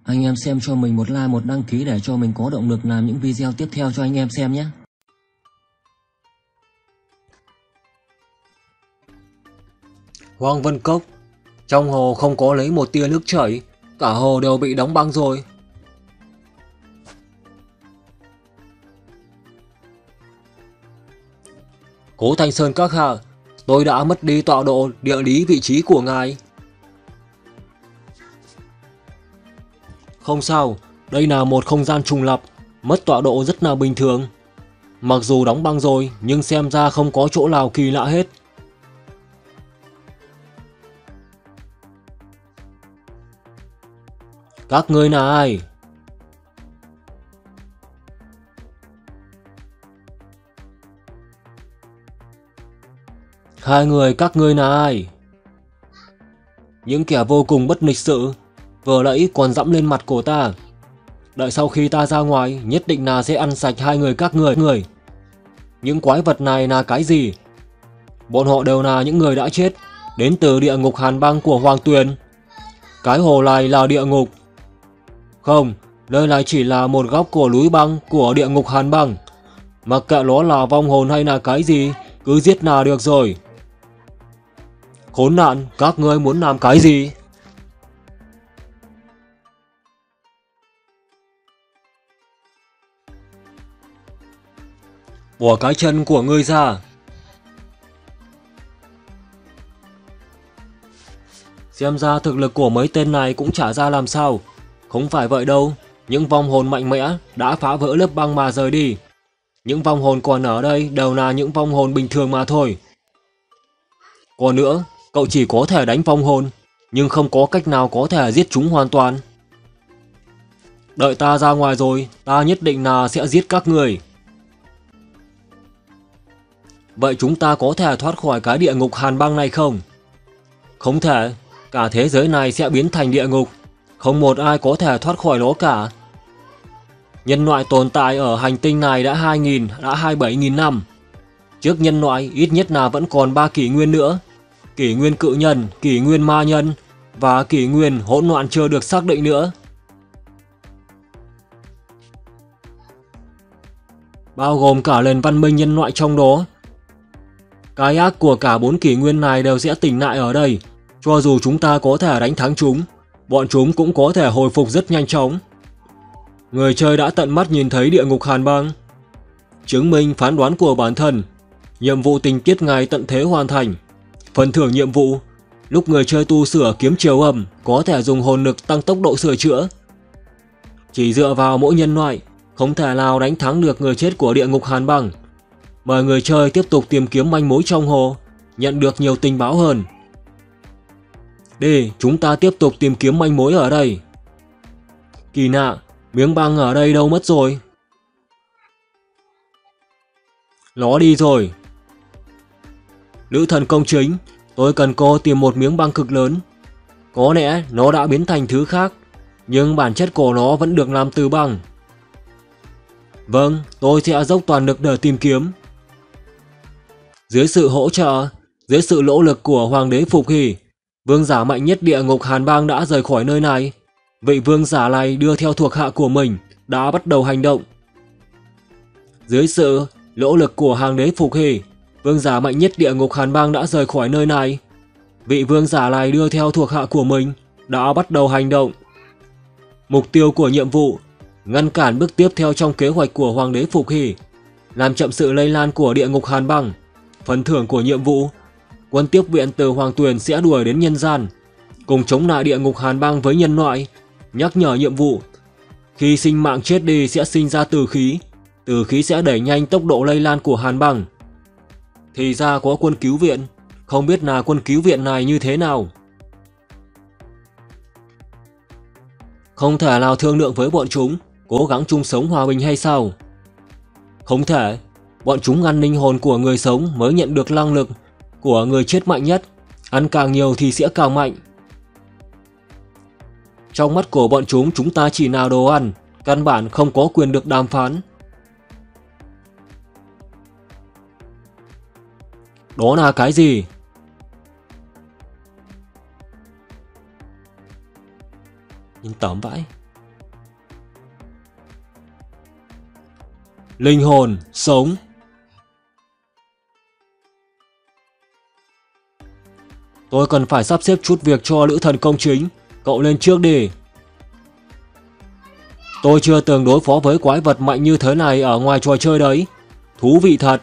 Anh em xem cho mình một like, một đăng ký để cho mình có động lực làm những video tiếp theo cho anh em xem nhé. Hoang Vân Cốc. Trong hồ không có lấy một tia nước chảy, cả hồ đều bị đóng băng rồi. Cố Thanh Sơn các hạ, tôi đã mất đi tọa độ địa lý vị trí của ngài. Không sao, đây là một không gian trùng lập, mất tọa độ rất là bình thường. Mặc dù đóng băng rồi, nhưng xem ra không có chỗ nào kỳ lạ hết. Các ngươi là ai? Hai người các ngươi là ai? Những kẻ vô cùng bất lịch sự, vừa nãy còn dẫm lên mặt của ta. Đợi sau khi ta ra ngoài, nhất định là sẽ ăn sạch hai người các người. Những quái vật này là cái gì? Bọn họ đều là những người đã chết, đến từ địa ngục hàn băng của Hoàng Tuyền. Cái hồ này là địa ngục. Không, nơi này chỉ là một góc của núi băng của địa ngục hàn băng. Mặc kệ nó là vong hồn hay là cái gì, cứ giết là được rồi. Khốn nạn, các ngươi muốn làm cái gì? Bỏ cái chân của ngươi ra. Xem ra thực lực của mấy tên này cũng chả ra làm sao. Không phải vậy đâu, những vong hồn mạnh mẽ đã phá vỡ lớp băng mà rời đi. Những vong hồn còn ở đây đều là những vong hồn bình thường mà thôi. Còn nữa, cậu chỉ có thể đánh vong hồn, nhưng không có cách nào có thể giết chúng hoàn toàn. Đợi ta ra ngoài rồi, ta nhất định là sẽ giết các người. Vậy chúng ta có thể thoát khỏi cái địa ngục hàn băng này không? Không thể, cả thế giới này sẽ biến thành địa ngục. Không một ai có thể thoát khỏi nó cả. Nhân loại tồn tại ở hành tinh này đã 27.000 năm. Trước nhân loại ít nhất là vẫn còn 3 kỷ nguyên nữa. Kỷ nguyên cự nhân, kỷ nguyên ma nhân và kỷ nguyên hỗn loạn chưa được xác định nữa. Bao gồm cả nền văn minh nhân loại trong đó. Cái ác của cả 4 kỷ nguyên này đều sẽ tỉnh lại ở đây. Cho dù chúng ta có thể đánh thắng chúng, bọn chúng cũng có thể hồi phục rất nhanh chóng. Người chơi đã tận mắt nhìn thấy địa ngục hàn băng, chứng minh phán đoán của bản thân. Nhiệm vụ tình tiết ngày tận thế hoàn thành. Phần thưởng nhiệm vụ: lúc người chơi tu sửa kiếm chiều âm, có thể dùng hồn lực tăng tốc độ sửa chữa. Chỉ dựa vào mỗi nhân loại, không thể nào đánh thắng được người chết của địa ngục hàn băng. Mời người chơi tiếp tục tìm kiếm manh mối trong hồ, nhận được nhiều tình báo hơn. Đi, chúng ta tiếp tục tìm kiếm manh mối ở đây. Kỳ lạ, miếng băng ở đây đâu mất rồi? Nó đi rồi. Nữ thần công chính, tôi cần cô tìm một miếng băng cực lớn. Có lẽ nó đã biến thành thứ khác, nhưng bản chất của nó vẫn được làm từ băng. Vâng, tôi sẽ dốc toàn lực để tìm kiếm. Dưới sự hỗ trợ, dưới sự nỗ lực của Hoàng đế Phục Hỷ, vương giả mạnh nhất địa ngục hàn băng đã rời khỏi nơi này. Vị vương giả này đưa theo thuộc hạ của mình, đã bắt đầu hành động. Dưới sự nỗ lực của Hoàng đế Phục Hỷ, vương giả mạnh nhất địa ngục hàn băng đã rời khỏi nơi này. Vị vương giả này đưa theo thuộc hạ của mình, đã bắt đầu hành động. Mục tiêu của nhiệm vụ: ngăn cản bước tiếp theo trong kế hoạch của Hoàng đế Phục Hỷ, làm chậm sự lây lan của địa ngục hàn băng. Phần thưởng của nhiệm vụ: quân tiếp viện từ Hoàng Tuyền sẽ đuổi đến nhân gian, cùng chống lại địa ngục hàn băng với nhân loại. Nhắc nhở nhiệm vụ: khi sinh mạng chết đi sẽ sinh ra tử khí sẽ đẩy nhanh tốc độ lây lan của hàn băng. Thì ra có quân cứu viện, không biết là quân cứu viện này như thế nào. Không thể nào thương lượng với bọn chúng, cố gắng chung sống hòa bình hay sao? Không thể, bọn chúng ăn linh hồn của người sống mới nhận được năng lực của người chết mạnh nhất, ăn càng nhiều thì sẽ càng mạnh. Trong mắt của bọn chúng ta chỉ là đồ ăn, căn bản không có quyền được đàm phán. Đó là cái gì? Nhìn tởm vãi. Linh hồn, sống. Tôi cần phải sắp xếp chút việc cho Lữ Thần Công Chính. Cậu lên trước đi. Tôi chưa từng đối phó với quái vật mạnh như thế này ở ngoài trò chơi đấy. Thú vị thật.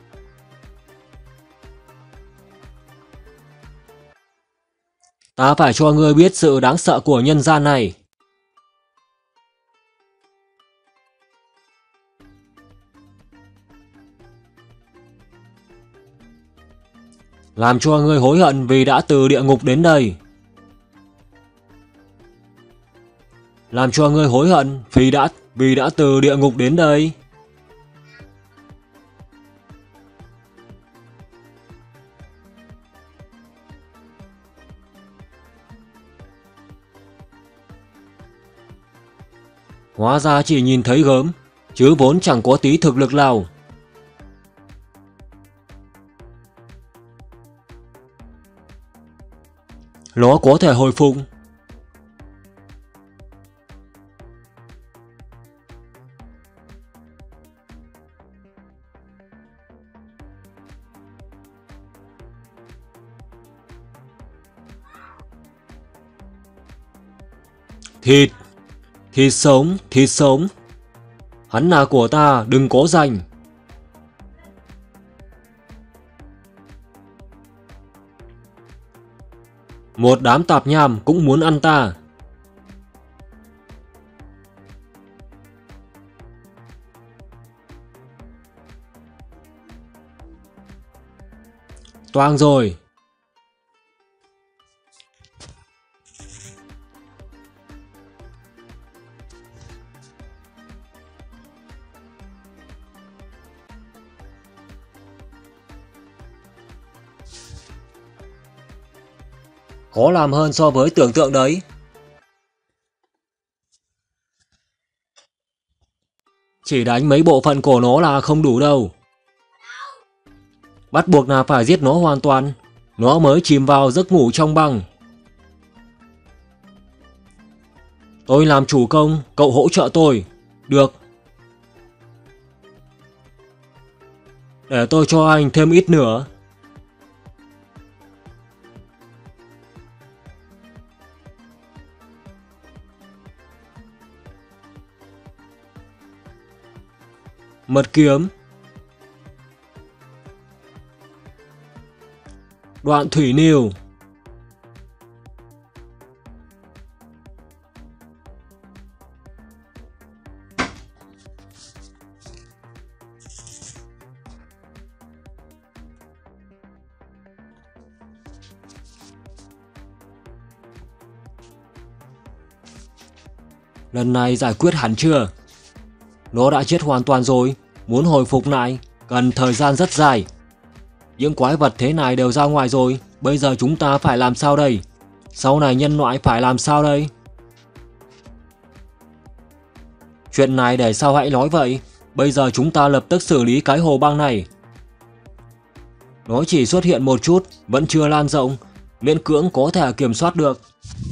Ta phải cho ngươi biết sự đáng sợ của nhân gian này. Làm cho ngươi hối hận vì đã từ địa ngục đến đây. Làm cho ngươi hối hận vì đã từ địa ngục đến đây. Hóa ra chỉ nhìn thấy gớm, chứ vốn chẳng có tí thực lực nào. Nó có thể hồi phục. Thịt, thịt sống, thịt sống. Hắn là của ta, đừng có giành. Một đám tạp nham cũng muốn ăn ta. Toang rồi. Khó làm hơn so với tưởng tượng đấy. Chỉ đánh mấy bộ phận của nó là không đủ đâu. Bắt buộc là phải giết nó hoàn toàn. Nó mới chìm vào giấc ngủ trong băng. Tôi làm chủ công, cậu hỗ trợ tôi. Được. Để tôi cho anh thêm ít nữa. Mật kiếm. Đoạn thủy niêu. Lần này giải quyết hẳn chưa? Nó đã chết hoàn toàn rồi, muốn hồi phục lại cần thời gian rất dài. Những quái vật thế này đều ra ngoài rồi, bây giờ chúng ta phải làm sao đây? Sau này nhân loại phải làm sao đây? Chuyện này để sau hãy nói vậy, bây giờ chúng ta lập tức xử lý cái hồ băng này. Nó chỉ xuất hiện một chút, vẫn chưa lan rộng, miễn cưỡng có thể kiểm soát được.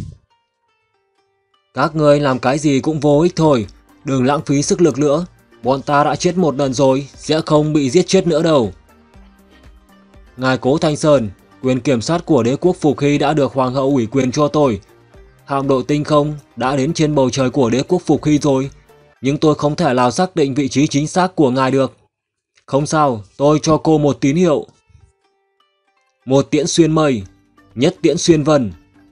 Các ngươi làm cái gì cũng vô ích thôi, đừng lãng phí sức lực nữa. Bọn ta đã chết một lần rồi, sẽ không bị giết chết nữa đâu. Ngài Cố Thanh Sơn, quyền kiểm soát của đế quốc Phục Hy đã được Hoàng hậu ủy quyền cho tôi. Hạm đội tinh không đã đến trên bầu trời của đế quốc Phục Hy rồi, nhưng tôi không thể nào xác định vị trí chính xác của ngài được. Không sao, tôi cho cô một tín hiệu. Một tiễn xuyên mây, nhất tiễn xuyên vân.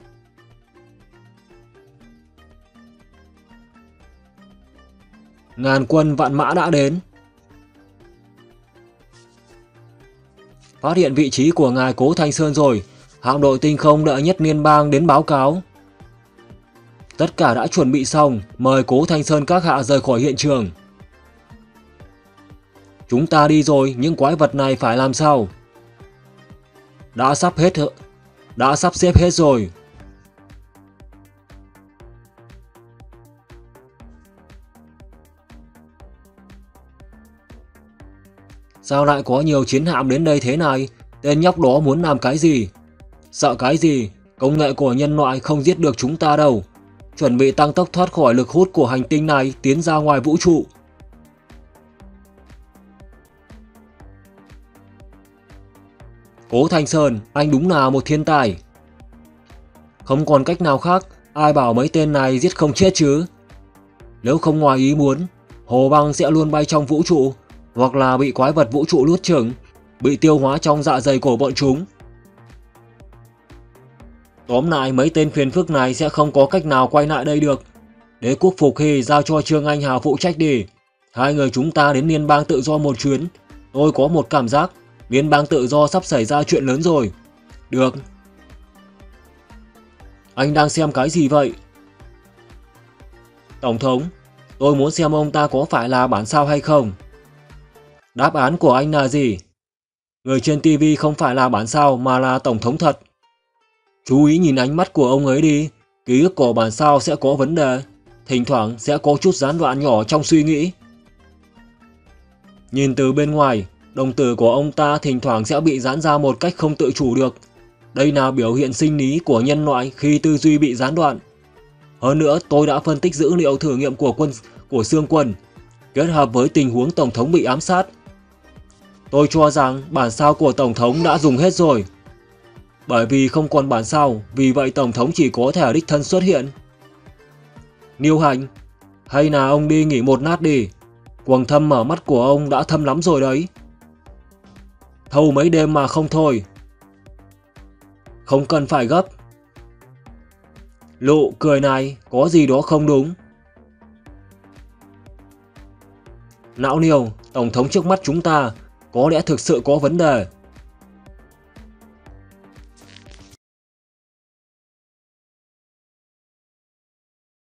Ngàn quân vạn mã đã đến. Phát hiện vị trí của ngài Cố Thanh Sơn rồi, hạm đội tinh không đợi Nhất Niên Bang đến báo cáo. Tất cả đã chuẩn bị xong, mời Cố Thanh Sơn các hạ rời khỏi hiện trường. Chúng ta đi rồi, những quái vật này phải làm sao? Đã sắp xếp hết rồi. Sao lại có nhiều chiến hạm đến đây thế này? Tên nhóc đó muốn làm cái gì? Sợ cái gì? Công nghệ của nhân loại không giết được chúng ta đâu. Chuẩn bị tăng tốc thoát khỏi lực hút của hành tinh này, tiến ra ngoài vũ trụ. Cố Thanh Sơn, anh đúng là một thiên tài. Không còn cách nào khác, ai bảo mấy tên này giết không chết chứ. Nếu không ngoài ý muốn, Hồ Băng sẽ luôn bay trong vũ trụ, hoặc là bị quái vật vũ trụ nuốt chửng, bị tiêu hóa trong dạ dày của bọn chúng. Tóm lại, mấy tên phiền phức này sẽ không có cách nào quay lại đây được. Đế quốc Phục Hy giao cho Trương Anh Hào phụ trách đi. Hai người chúng ta đến Liên bang Tự Do một chuyến. Tôi có một cảm giác Liên bang Tự Do sắp xảy ra chuyện lớn rồi. Được. Anh đang xem cái gì vậy? Tổng thống, tôi muốn xem ông ta có phải là bản sao hay không. Đáp án của anh là gì? Người trên TV không phải là bản sao mà là tổng thống thật. Chú ý nhìn ánh mắt của ông ấy đi. Ký ức của bản sao sẽ có vấn đề. Thỉnh thoảng sẽ có chút gián đoạn nhỏ trong suy nghĩ. Nhìn từ bên ngoài, đồng tử của ông ta thỉnh thoảng sẽ bị giãn ra một cách không tự chủ được. Đây là biểu hiện sinh lý của nhân loại khi tư duy bị gián đoạn. Hơn nữa, tôi đã phân tích dữ liệu thử nghiệm của Sương Quân, kết hợp với tình huống Tổng thống bị ám sát. Tôi cho rằng bản sao của Tổng thống đã dùng hết rồi. Bởi vì không còn bản sao, vì vậy Tổng thống chỉ có thể đích thân xuất hiện. Niêu Hành, hay là ông đi nghỉ một lát đi. Quầng thâm mở mắt của ông đã thâm lắm rồi đấy. Thâu mấy đêm mà không thôi. Không cần phải gấp. Lụ cười này, có gì đó không đúng. Não Niêu, Tổng thống trước mắt chúng ta có lẽ thực sự có vấn đề.